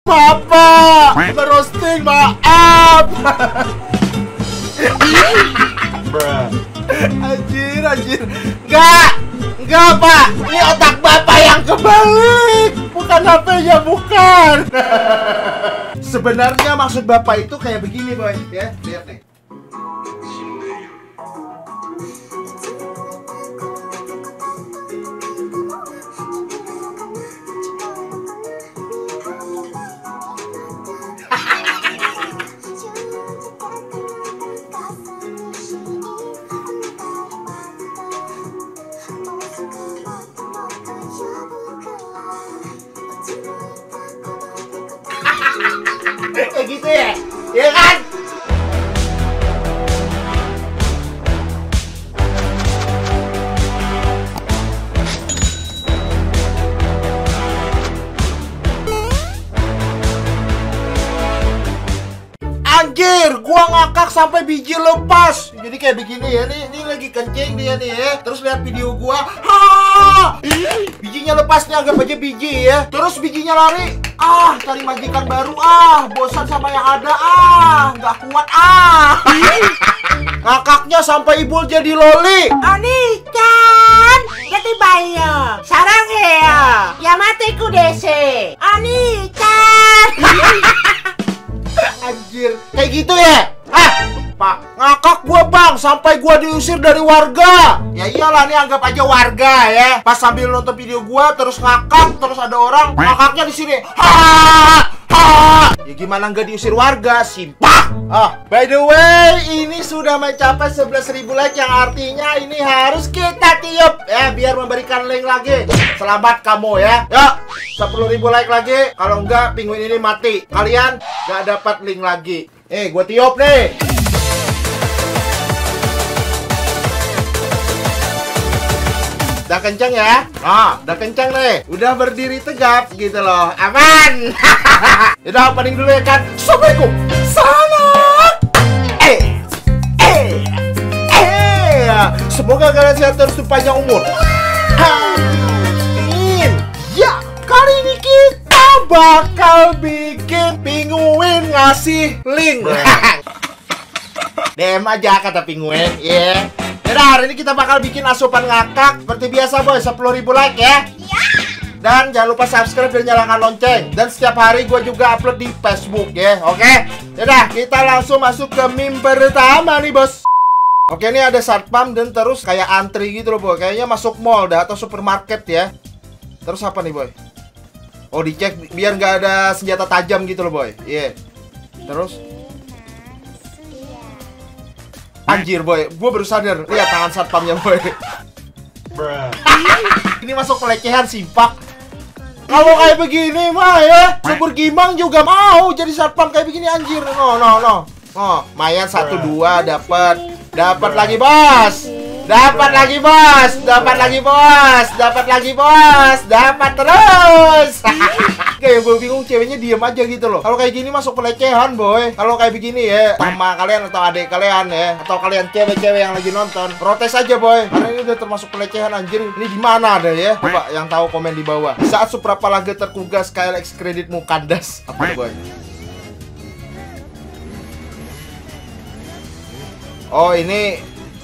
Bapak merosting, maaf. Anjir. Enggak, Pak. Ini otak Bapak yang kebalik. Bukan HP-nya, bukan. Sebenarnya maksud Bapak itu kayak begini, boy. Ya, lihat nih. Kayak gitu ya? Ya kan? Anjir, gua ngakak sampai biji lepas. Jadi kayak begini ya, ini lagi kencing dia nih ya. Terus lihat video gua, bijinya lepas nih, anggap aja biji ya. Terus bijinya lari, cari majikan baru, bosan sama yang ada, nggak kuat, ngakaknya sampai ibul jadi loli. Ani kan, jadi bayo. Sarang ya, Yamateku dese. Ani kan. Anjir, kayak gitu ya? Pak, ngakak gua bang, sampai gua diusir dari warga. Ya iyalah, nih anggap aja warga ya. Pas sambil nonton video gua terus ngakak, terus ada orang ngakaknya di sini. Ya gimana nggak diusir warga, simpah. By the way, ini sudah mencapai 11.000 like, yang artinya ini harus kita tiup ya biar memberikan link lagi. Selamat kamu ya. Yuk, 10.000 like lagi. Kalau enggak, penguin ini mati. Kalian nggak dapat link lagi. Gua tiup nih. Udah kenceng ya? Udah kenceng nih. Udah berdiri tegap gitu loh. Aman. Udah opening dulu ya kan. Assalamualaikum. Salam. Semoga kalian sehat terus panjang umur. Amin. Ya, kali ini kita bakal bikin penguin ngasih link. DM aja kata penguin, ya. Yaudah, hari ini kita bakal bikin asupan ngakak. Seperti biasa boy, 10.000 like ya. Dan jangan lupa subscribe dan nyalakan lonceng. Dan setiap hari gue juga upload di Facebook ya, oke? Yaudah, kita langsung masuk ke meme pertama nih bos. Oke, ini ada satpam dan terus kayak antri gitu loh boy. Kayaknya masuk mall dah atau supermarket ya. Terus apa nih boy? Oh, dicek biar nggak ada senjata tajam gitu loh boy. Iya. Terus anjir boy, gue baru sadar. Lihat tangan satpamnya boy. Ini masuk pelecehan simpak. Kalau kayak begini mah ya, subur gimang juga mau jadi satpam kayak begini anjir. No. Mayan 1 2 dapat lagi bos. Dapat lagi bos. Dapat terus. Kayak gue bingung, ceweknya diem aja gitu loh. Kalau kayak gini masuk pelecehan boy. Kalau kayak begini ya, sama kalian atau adik kalian ya, atau kalian cewek-cewek yang lagi nonton, protes aja boy. Karena ini udah termasuk pelecehan anjir. Ini gimana ada ya? Coba yang tahu komen di bawah. Saat Suprapalaga terkugas, KLX kreditmu kandas. Apa boy? Oh, ini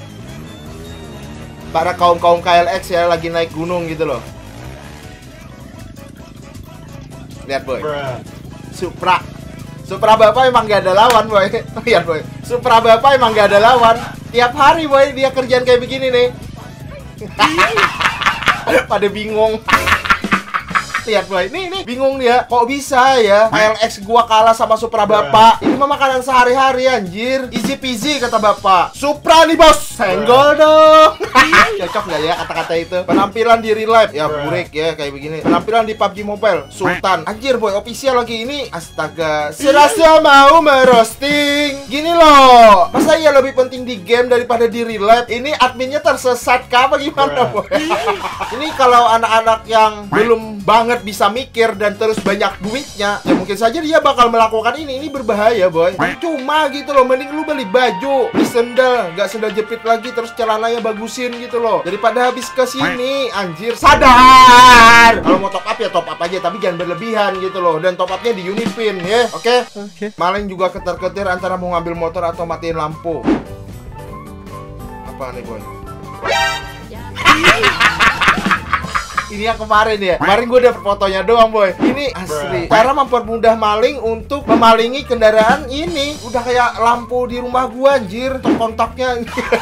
para kaum KLX ya, lagi naik gunung gitu loh. Lihat boy, Supra bapak emang gak ada lawan boy. Lihat boy, Supra bapak emang gak ada lawan. Tiap hari boy dia kerjaan kayak begini nih. Pada bingung. Lihat boy, nih bingung dia. Kok bisa ya KLX gua kalah sama Supra bapak? Ini mah makanan sehari-hari anjir. Easy peasy kata bapak. Supra nih bos, senggol dong. Cocok gak ya kata-kata itu? Penampilan di real life ya burik ya kayak begini. Penampilan di PUBG Mobile Sultan. Anjir boy, official lagi ini. Astaga, serasa mau merosting. Gini loh, masa iya lebih penting di game daripada di real life? Ini adminnya tersesat kah apa gimana boy? Ini kalau anak-anak yang belum banget banget bisa mikir dan terus banyak duitnya, ya mungkin saja dia bakal melakukan ini. Ini berbahaya boy. Cuma gitu loh, mending lu beli baju, beli sendal, nggak sendal jepit lagi, terus celananya bagusin gitu loh, daripada habis ke sini. Anjir, sadar. Kalau mau top up ya top up aja, tapi jangan berlebihan gitu loh. Dan top upnya di Unipin ya. Oke? Maling juga ketar-ketir antara mau ngambil motor atau matiin lampu. Apa nih boy? Ini yang kemarin ya. Kemarin gue dapet fotonya doang boy. Ini asli. Cara mempermudah maling untuk memalingi kendaraan ini. Udah kayak lampu di rumah gue anjir. Kontaknya.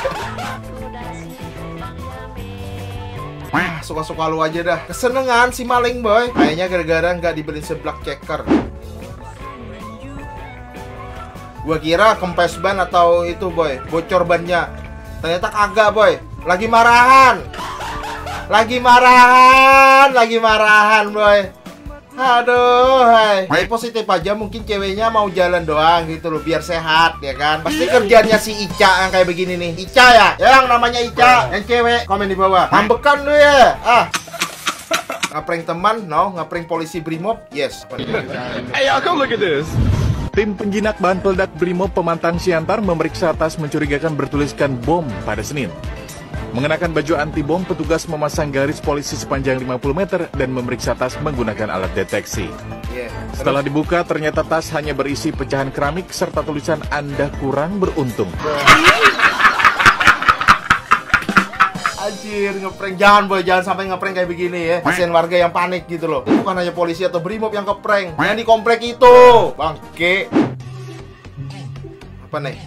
Suka-suka lu aja dah. Kesenengan si maling boy. Kayaknya gara-gara nggak dibeliin seblak checker. Gua kira kempes ban atau itu boy, bocor bannya. Ternyata kagak boy. Lagi marahan boy. Aduh, hai. Positif aja, mungkin ceweknya mau jalan doang gitu loh, biar sehat ya kan. Pasti kerjanya si Ica yang kayak begini nih. Ica ya, yang namanya Ica. Yang cewek komen di bawah. Ambekan lu ya. Ngaprank teman, no. Ngaprank polisi Brimob, yes. Hey, come look at this. Tim penjinak bahan peledak Brimob Pemantang Siantar memeriksa tas mencurigakan bertuliskan bom pada Senin. Mengenakan baju anti bom, petugas memasang garis polisi sepanjang 50 meter dan memeriksa tas menggunakan alat deteksi. Setelah dibuka, ternyata tas hanya berisi pecahan keramik serta tulisan "Anda kurang beruntung". Anjir, ngeprank. Jangan boy, jangan sampai ngeprank kayak begini ya. Kasian warga yang panik gitu loh. Itu bukan hanya polisi atau Brimob yang ngeprank. Yang di komplek itu. Bangke. Apa nih?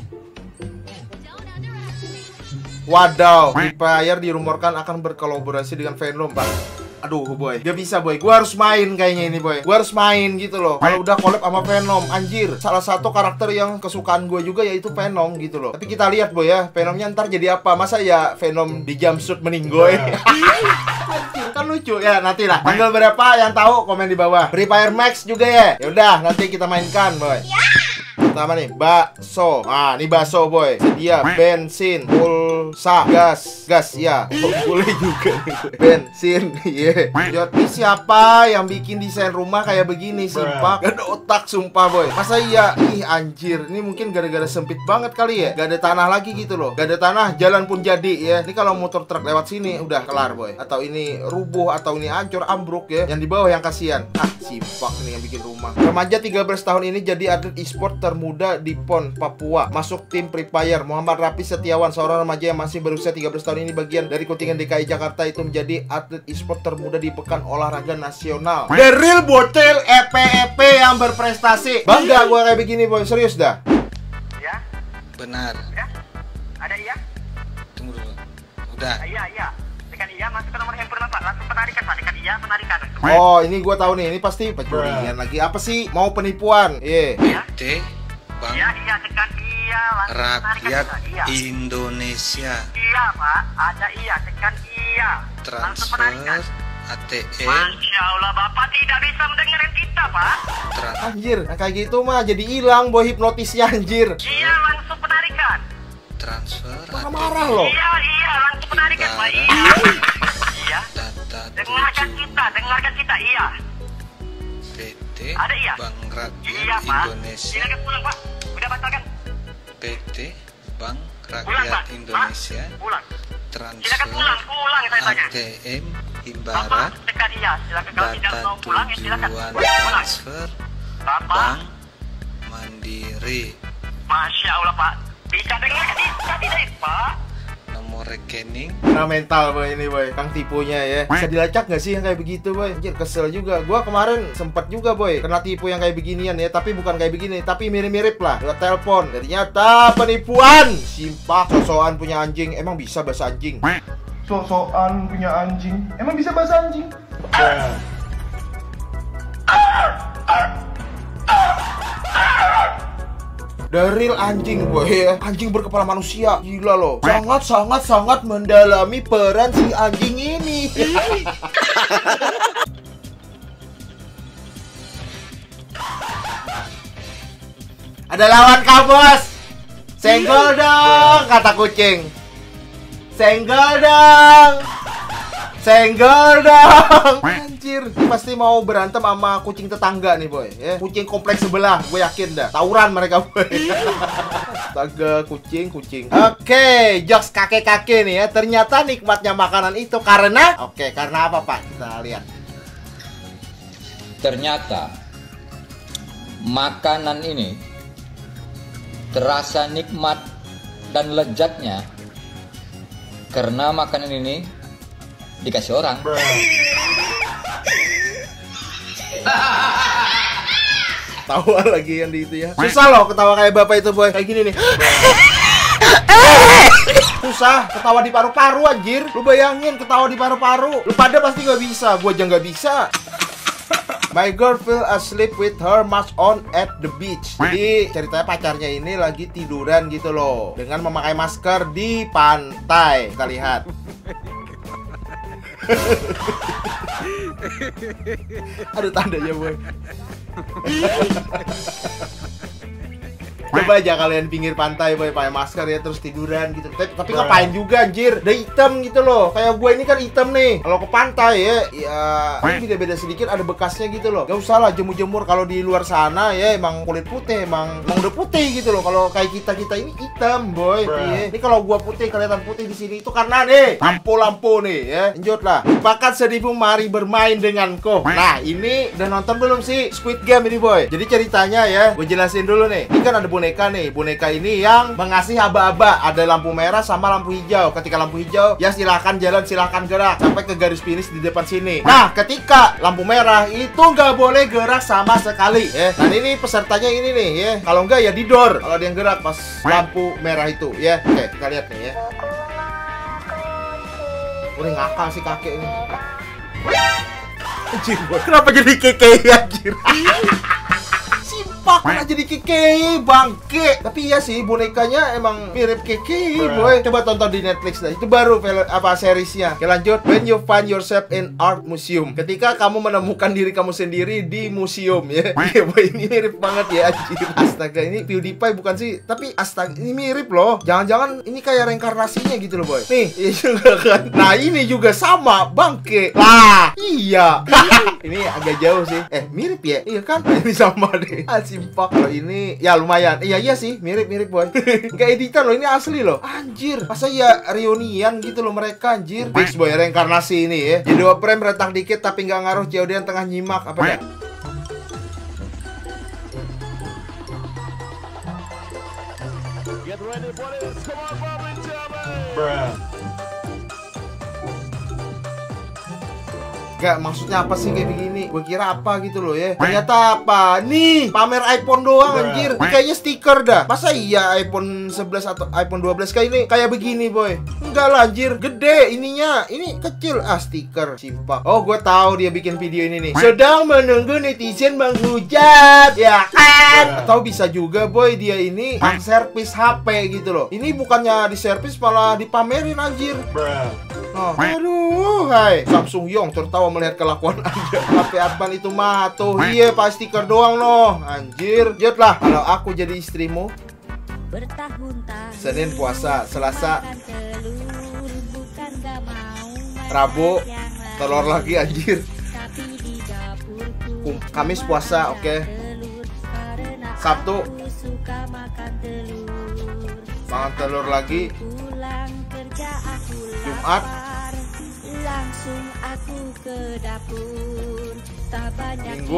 Wadaw, Free Fire dirumorkan akan berkolaborasi dengan Venom, Pak. Aduh boy, gak bisa boy, gue harus main kayaknya ini boy. Gue harus main gitu loh. Kalau udah collab sama Venom, anjir. Salah satu karakter yang kesukaan gue juga yaitu Venom gitu loh. Tapi kita lihat boy ya, Venomnya ntar jadi apa. Masa ya Venom di jumpsuit meninggoy. Anjir, kan lucu ya. Nanti lah, tanggal berapa yang tahu komen di bawah. Free Fire Max juga ya. Yaudah, nanti kita mainkan boy. Pertama nih, bakso. Nah, ini bakso boy. Sedia bensin, pulsa, gas ya. Boleh juga nih. Bensin, iya. Jadi siapa yang bikin desain rumah kayak begini, simpak? Gak ada otak sumpah boy. Masa iya? Ih anjir, ini mungkin gara-gara sempit banget kali ya. Gak ada tanah lagi gitu loh. Gak ada tanah, jalan pun jadi ya. Ini kalau motor truk lewat sini udah kelar boy. Atau ini rubuh, atau ini hancur, ambruk ya. Yang di bawah yang kasihan. Simpak nih yang bikin rumah. Remaja 13 tahun ini jadi atlet e-sport termuda di PON Papua, masuk tim Free Fire. Muhammad Rafi Setiawan, seorang remaja yang masih berusia 13 tahun ini, bagian dari kontingen DKI Jakarta itu, menjadi atlet e-sport termuda di Pekan Olahraga Nasional. The real bocil EP yang berprestasi. Bangga gue kayak begini boy, serius dah. Ya? Benar. Ya? Ada iya? Tunggu dulu. Udah. Iya. Tekan iya, masuk ke nomor handphone Pak. Langsung penarikan Pak. Tekan iya, penarikan. Oh, ini gue tahu nih. Ini pasti pencurian lagi. Apa sih? Mau penipuan? Iya. PT Bank Iya, tekan iya. Rakyat Indonesia. Iya Pak, ada iya. Tekan iya. Langsung penarikan. ATM. Masya Allah, Bapak tidak bisa mendengarkan kita Pak. Anjir, nah kayak gitu mah jadi hilang boy hipnotisnya anjir. Iya, langsung penarikan. Transfer Marah loh. Iya, langsung penarikan Pak. Iya. Data dengarkan kita, iya. PT Ada iya? Bank Rakyat Iya Pak. Indonesia. Silakan pulang Pak. Udah batalkan. PT Bank Pulang Rakyat Pak. Indonesia. Pulang. Transfer Silakan pulang saya tanya. ATM Bapak Himbarat. tekan iya. Silakan kalau tidak Data mau pulang ya silakan. tujuan Pulang. transfer Bapak. Bank Mandiri. Masya Allah Pak. Bisa dengarkan kita tidak Pak? Nomor rekening Nah mental boy ini boy, kang tipunya ya. Bisa dilacak gak sih yang kayak begitu boy? Anjir kesel juga. Gua kemarin sempet juga boy kena tipu yang kayak beginian ya. Tapi bukan kayak begini, tapi mirip-mirip lah. Lewat telepon. Ternyata penipuan. Simpak, sosokan punya anjing. Emang bisa bahasa anjing? Sosokan punya anjing. Emang bisa bahasa anjing? Daril anjing boy ya. Anjing berkepala manusia. Gila loh. Sangat mendalami peran si anjing ini. Ada lawan kau bos. Senggol dong kata kucing. Senggol dong. Senggol dong. Anjir, ini pasti mau berantem sama kucing tetangga nih boy ya. Kucing kompleks sebelah, gue yakin dah. Tawuran mereka boy. Astaga, kucing. Oke, jokes kakek-kakek nih ya. Ternyata nikmatnya makanan itu karena karena apa Pak? Kita lihat. Ternyata makanan ini terasa nikmat dan lezatnya karena makanan ini dikasih orang. Tawa lagi yang di itu ya. Susah loh ketawa kayak bapak itu boy. Kayak gini nih. Susah ketawa di paru-paru anjir. Lu bayangin ketawa di paru-paru. Lu pada pasti nggak bisa. Gua aja nggak bisa. My girl fell asleep with her mask on at the beach. Jadi ceritanya pacarnya ini lagi tiduran gitu loh dengan memakai masker di pantai. Kita lihat. Aduh tandanya boy. Coba aja kalian pinggir pantai boy pakai masker ya terus tiduran gitu. Tapi ngapain juga anjir? Udah hitam gitu loh. Kayak gue ini kan hitam nih. Kalau ke pantai ya ini beda sedikit ada bekasnya gitu loh. Gak usah lah jemur-jemur kalau di luar sana ya emang kulit putih emang udah putih gitu loh. Kalau kayak kita ini hitam boy. Iya. Ini kalau gua putih kelihatan putih di sini itu karena nih lampu-lampu nih ya. Lanjut lah. Lupakan sedihmu mari bermain denganku. Nah ini udah nonton belum sih Squid Game ini boy? Jadi ceritanya ya gue jelasin dulu nih. Ini kan ada boneka nih. Boneka ini yang mengasih aba-aba. Ada lampu merah sama lampu hijau. Ketika lampu hijau, ya silahkan jalan, silahkan gerak sampai ke garis finish di depan sini. Nah, ketika lampu merah itu nggak boleh gerak sama sekali. Ya. Dan ini pesertanya ini nih ya. Kalau nggak ya didor. Kalau dia yang gerak pas lampu merah itu ya. Oke, kita lihat nih ya. Udah ngakal sih kakek ini. Anjir, kenapa jadi keke anjir? Simpak kenapa jadi keke bangke. Tapi iya sih bonekanya emang mirip keke boy. Coba tonton di Netflix dah. Itu baru film seriesnya. Oke lanjut. When you find yourself in art museum. Ketika kamu menemukan diri kamu sendiri di museum ya. Iya boy ini mirip banget ya anjir. Astaga ini PewDiePie bukan sih. Tapi astaga ini mirip loh. Jangan-jangan ini kayak reinkarnasinya gitu loh boy. Nih iya juga kan. Nah ini juga sama bangke. Lah iya. Ini agak jauh sih. Mirip ya. Iya kan. Ini sama deh. Simpak. Kalau ini ya lumayan. Iya sih mirip-mirip boy. Gak editan loh ini asli loh. Anjir. Masa ya reunian gitu loh mereka anjir. Fix boy reinkarnasi ini ya. Jadi 2 frame retak dikit tapi nggak ngaruh jauh tengah nyimak apa ya? Get ready for this. Come on, Bobby Jimmy. Gak, maksudnya apa sih kayak begini? Gue kira apa gitu loh ya. Ternyata apa? Nih, pamer iPhone doang anjir. Ini kayaknya stiker dah. Masa iya iPhone 11 atau iPhone 12 kayak ini kayak begini boy? Enggak lah anjir. Gede ininya. Ini kecil. Stiker. Simpak. Oh, gue tahu dia bikin video ini nih. Sedang menunggu netizen menghujat. Ya kan? Atau bisa juga boy dia ini servis HP gitu loh. Ini bukannya diservis malah dipamerin anjir. Aduh, hai Samsung Yong tertawa melihat kelakuan Anda. HP Advan itu mah tuh. Iya, pas stiker doang loh. Anjir. Jod lah kalau aku jadi istrimu. Senin puasa, Selasa Rabu telur lagi anjir. Kamis puasa, oke. Sabtu makan telur lagi. Jumat langsung aku ke dapur. Minggu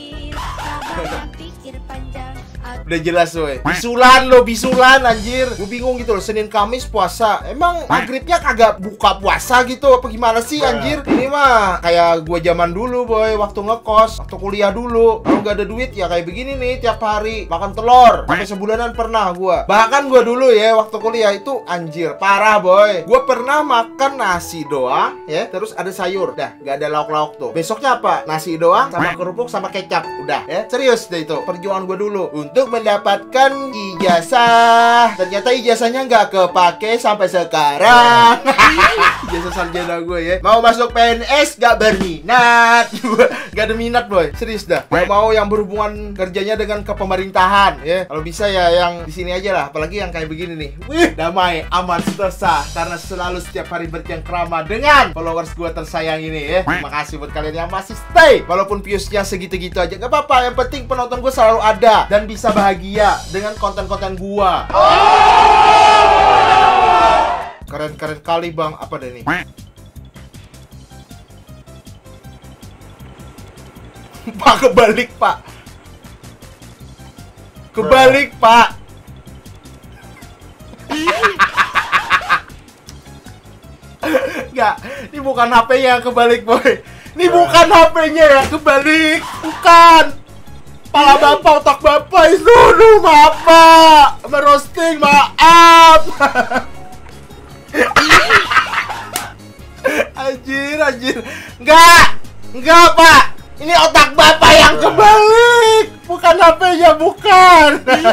udah jelas woy. Bisulan anjir. Gue bingung gitu loh. Senin Kamis puasa. Emang maghribnya kagak buka puasa gitu apa gimana sih anjir? Ini mah kayak gue zaman dulu boy. Waktu ngekos, waktu kuliah dulu. Kalau nggak ada duit ya kayak begini nih. Tiap hari makan telur. Sampai sebulanan pernah gue. Bahkan gue dulu ya waktu kuliah itu anjir parah boy. Gue pernah makan nasi doang ya. Terus ada sayur. Dah gak ada lauk-lauk tuh. Besoknya apa? Nasi doang sama kerupuk sama kecap. Udah ya. Serius deh itu perjuangan gue dulu untuk untuk mendapatkan ijazah. Ternyata ijazahnya nggak kepake sampai sekarang. Ijazah sarjana gue ya. Mau masuk PNS nggak berminat. Gak ada minat boy, serius dah. Mau yang berhubungan kerjanya dengan kepemerintahan ya. Kalau bisa ya yang di sini aja lah. Apalagi yang kayak begini nih. Wih, damai, aman, sentosa. Karena selalu setiap hari bercengkrama dengan followers gue tersayang ini ya. Terima kasih buat kalian yang masih stay. Walaupun viewsnya segitu-gitu aja, gak apa-apa. Yang penting penonton gue selalu ada dan bisa bahagia dengan konten-konten gue. Keren-keren kali bang. Apa deh nih? Pak, kebalik pak. Kebalik pak. Enggak, ini bukan HP-nya yang kebalik boy. Ini bukan HP-nya yang kebalik. Bukan. Pala bapak, otak bapak itu. Aduh, maaf pak. Merosting, maaf. Anjir. Enggak pak. Ini otak bapak yang kebalik. Bukan HP-nya, bukan.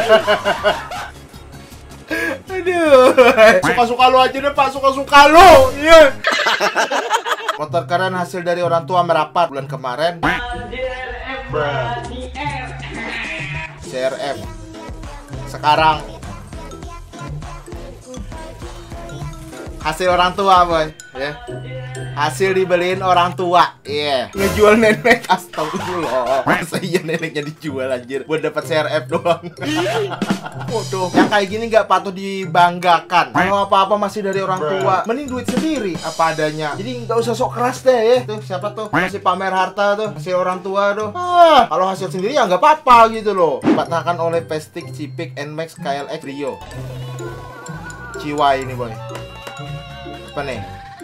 Aduh. Suka-suka lu aja deh pak. Suka-suka lu. Iya. Motor keren hasil dari orang tua merapat bulan kemarin. CRF. Sekarang hasil orang tua boy ya. Hasil dibeliin orang tua. Iya. Ngejual nenek. Astagfirullah. Masa iya neneknya dijual anjir buat dapat CRF doang. Bodoh. Yang kayak gini nggak patut dibanggakan. Kalau apa-apa masih dari orang tua, mending duit sendiri apa adanya. Jadi nggak usah sok keras deh ya. Tuh siapa tuh masih pamer harta tuh, hasil orang tua tuh. Kalau hasil sendiri ya nggak apa-apa gitu loh. Dipatahkan oleh Pestik, Cipik, Nmax, KLX, Rio. Ciwai ini boy. Apa nih?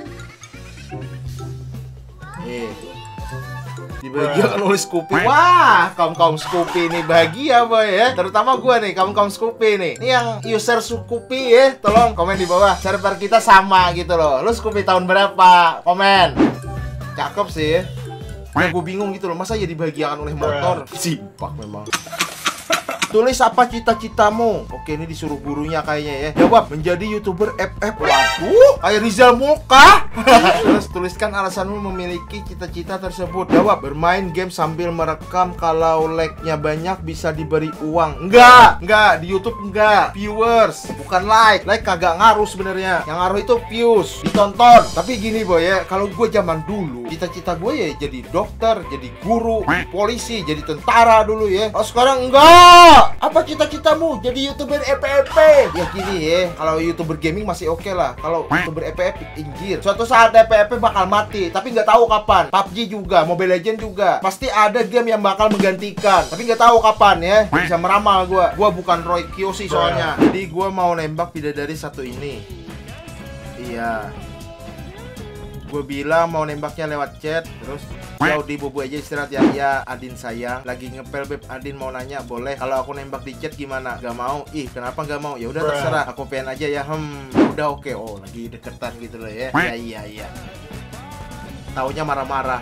Dibahagiakan oleh Scoopy. Wah, kaum Scoopy ini bahagia boy ya. Terutama gue nih, kaum Scoopy nih. Ini yang user Scoopy ya. Tolong komen di bawah. Server kita sama gitu loh. Lu Scoopy tahun berapa? Komen. Cakep sih ya. Gue bingung gitu loh. Masa ya dibahagiakan oleh motor? Simpak memang. Tulis apa cita-citamu? Oke, ini disuruh gurunya kayaknya ya. Jawab, menjadi YouTuber FF. Waduh, kayak Rizal Muka. Terus tuliskan alasanmu memiliki cita-cita tersebut. Jawab, bermain game sambil merekam. Kalau like-nya banyak bisa diberi uang. Enggak, di YouTube enggak. Viewers, bukan like. Like kagak ngaruh sebenarnya. Yang ngaruh itu views, ditonton. Tapi gini boy ya, kalau gue zaman dulu, cita-cita gue ya jadi dokter, jadi guru, jadi polisi, jadi tentara dulu ya. Kalau sekarang enggak. Apa cita-citamu? Jadi YouTuber EPP? Ya gini ya, kalau YouTuber gaming masih oke lah. Kalau YouTuber EPP, injir. Suatu saat EPP bakal mati, tapi nggak tahu kapan. PUBG juga, Mobile Legends juga. Pasti ada game yang bakal menggantikan, tapi nggak tahu kapan ya. Bisa meramal gua. Gua bukan Roy Kiyoshi soalnya. Jadi gua mau nembak bidadari satu ini. Iya. Gue bilang mau nembaknya lewat chat. Terus ya Udi bobo aja istirahat ya. Ya Adin sayang lagi ngepel beb. Adin mau nanya boleh kalau aku nembak di chat gimana? Gak mau. Ih kenapa gak mau? Ya udah terserah. Aku pengen aja ya. Udah oke. Oh lagi deketan gitu loh ya. Iya. Taunya marah-marah.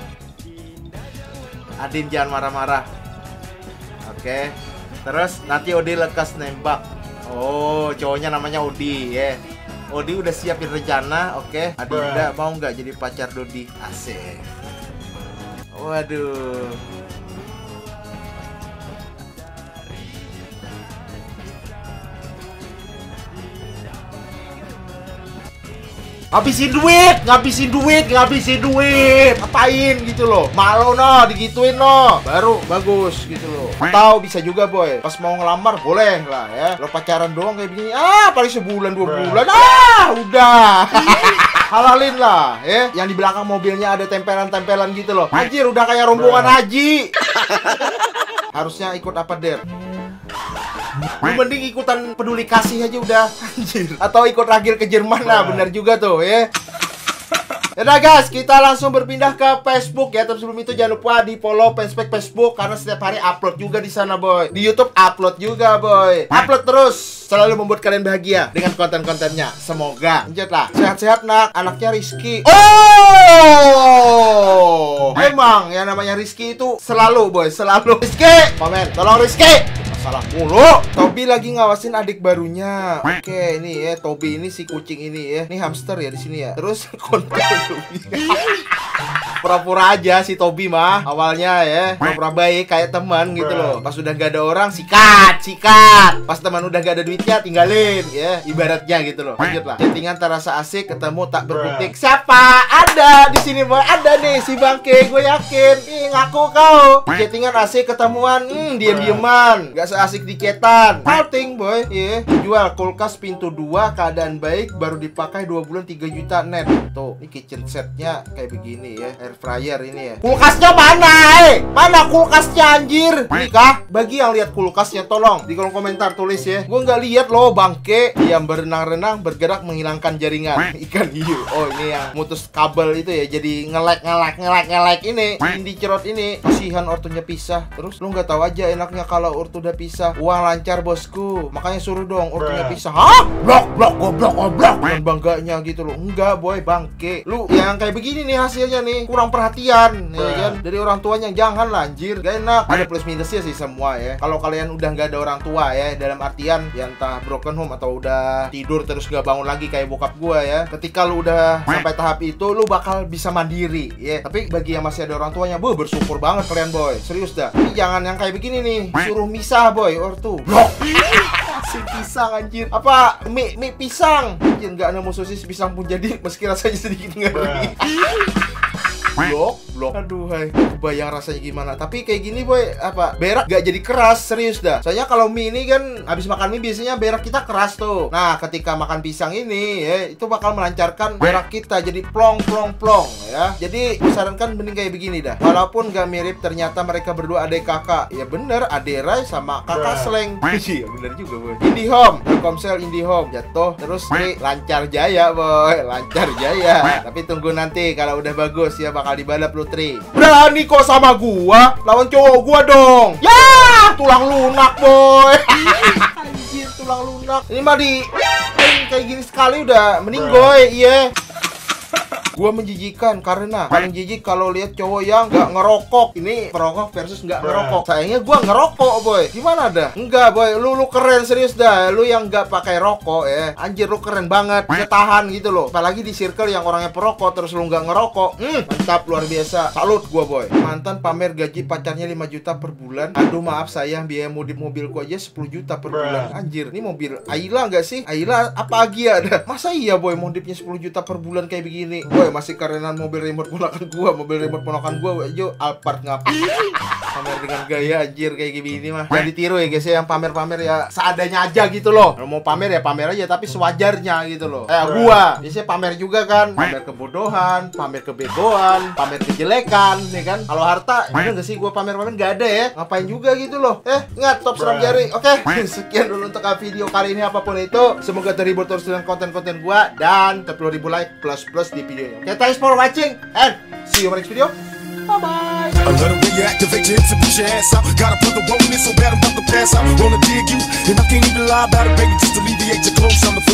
Adin jangan marah-marah. Oke. Terus nanti Udi lekas nembak. Oh cowoknya namanya Udi ya. Odi udah siapin rencana, oke. Adinda mau nggak jadi pacar Dodi? Asik. Waduh. Ngabisin duit. Ngapain gitu loh. Malu no, digituin no. Baru bagus gitu loh. Tahu bisa juga boy. Pas mau ngelamar boleh lah ya. Lo pacaran doang kayak begini. Paling sebulan 2 bulan. Udah. Halalin lah ya. Yang di belakang mobilnya ada tempelan-tempelan gitu loh. Anjir udah kayak rombongan haji. Harusnya ikut apa der? Lu mending ikutan peduli kasih aja udah. Anjir. Atau ikut ragil ke Jerman lah, bener juga tuh ya. Yaudah guys, kita langsung berpindah ke Facebook ya. Tapi sebelum itu jangan lupa di follow fanspage Facebook karena setiap hari upload juga di sana boy. Di YouTube upload juga boy. Upload terus, selalu membuat kalian bahagia dengan konten-kontennya. Semoga lanjut lah. Sehat-sehat nak, anaknya Rizky. Oh, emang yang namanya Rizky itu selalu boy, selalu. Rizky, komen, tolong Rizky. salah mulu. Tobi lagi ngawasin adik barunya. Oke, ini ya Tobi ini si kucing ini ya. Ini hamster ya di sini ya. Terus kontrol Tobi. Pura-pura aja si Tobi mah awalnya ya, pura-pura baik kayak teman gitu loh. Pas udah gak ada orang sikat. Pas teman udah gak ada duitnya tinggalin ya, ibaratnya gitu loh. Lanjut lah. Chattingan terasa asik, ketemu tak berkutik. Siapa? Ada di sini boy. Ada nih si Bangke, gue yakin. Ih, ngaku kau. Chattingan asik, ketemuan diam-diaman. Gak seasik di chatan. Outing boy. Iya. Jual kulkas pintu 2 keadaan baik, baru dipakai 2 bulan 3 juta net. Tuh, ini kitchen setnya kayak begini ya. Air fryer ini ya. Kulkasnya mana? Mana kulkasnya anjir? Ini kah? Bagi yang lihat kulkasnya tolong di kolom komentar tulis ya. Gue nggak lihat loh Bangke. Yang berenang-renang bergerak menghilangkan jaringan. Ikan hiu. Oh ini yang mutus kabel itu ya. Jadi ngelek ini. Indi cerot ini. Kasihan ortunya pisah. Terus lu nggak tahu aja enaknya kalau ortu udah pisah. Uang lancar bosku. Makanya suruh dong ortunya pisah. Hah? Goblok. Dan bangganya gitu loh. Enggak boy Bangke. Lu yang kayak begini nih hasilnya nih. Kurang perhatian ya kan dari orang tuanya. Jangan lah anjir, gak enak. Ada plus minusnya sih semua ya. Kalau kalian udah nggak ada orang tua ya, dalam artian ya entah broken home atau udah tidur terus gak bangun lagi kayak bokap gua ya, ketika lu udah sampai tahap itu lu bakal bisa mandiri ya. Tapi bagi yang masih ada orang tuanya, bersyukur banget kalian boy, serius dah. Tapi jangan yang kayak begini nih, suruh misah boy ortu. Si pisang anjir. Apa mie pisang anjir, nggak nemu sosis pisang pun jadi meski rasanya sedikit ngeri. Blok. Aduh hai, kebayang rasanya gimana. Tapi kayak gini boy, apa berak gak jadi keras, serius dah. Soalnya kalau mie ini kan habis makan mie biasanya berak kita keras tuh. Nah ketika makan pisang ini ya, itu bakal melancarkan berak kita jadi plong ya. Jadi sarankan mending kayak begini dah. Walaupun gak mirip, ternyata mereka berdua adik kakak. Ya bener, adik Rai sama kakak Sleng. Iya bener juga boy. Indihome, Telkomsel Indihome jatuh. Terus nih lancar jaya boy, lancar jaya. Tapi tunggu nanti kalau udah bagus ya bakal dibalap lu. Berani kok sama gua, lawan cowok gua dong. Ya, tulang lunak boy. Anjir, tulang lunak. Ini mah di kayak gini sekali udah meninggoy, iya. Gua menjijikan karena paling jijik kalau lihat cowok yang nggak ngerokok. Ini perokok versus nggak ngerokok. Sayangnya gua ngerokok boy. Gimana dah? Enggak boy, lu keren serius dah. Lu yang nggak pakai rokok ya, anjir lu keren banget. Bisa tahan gitu loh. Apalagi di circle yang orangnya perokok terus lu nggak ngerokok. Mantap luar biasa. Salut gua boy. Mantan pamer gaji pacarnya 5 juta per bulan. Aduh maaf sayang, biaya modif mobilku aja 10 juta per bulan. Anjir, ini mobil Ayla nggak sih? Ayla apa Agia ada? Masa iya boy modifnya 10 juta per bulan kayak begini? Boy masih karenan mobil remote ponakan gua, yo Alphard ngapain pamer dengan gaya anjir kayak gini mah. Jangan ditiru ya guys ya, yang pamer-pamer ya seadanya aja gitu loh. Kalau mau pamer ya pamer aja tapi sewajarnya gitu loh. Gua biasanya pamer juga kan, pamer kebodohan, pamer kebegoan, pamer kejelekan ya kan. Kalau harta ada nggak sih gua pamer-pamer? Nggak ada ya, ngapain juga gitu loh. Ingat top seram jari. Oke, sekian dulu untuk video kali ini. Apapun itu, semoga terhibur terus dengan konten-konten gua dan 10.000 like plus di video ini. Okay, thanks for watching and see you in the next video. Bye-bye. I love the way you activate your hips and push your ass out. Gotta put the roll in it so bad I'm about to pass out. Wanna dig you, and I can't even lie about it, baby. Just alleviate your clothes on the floor.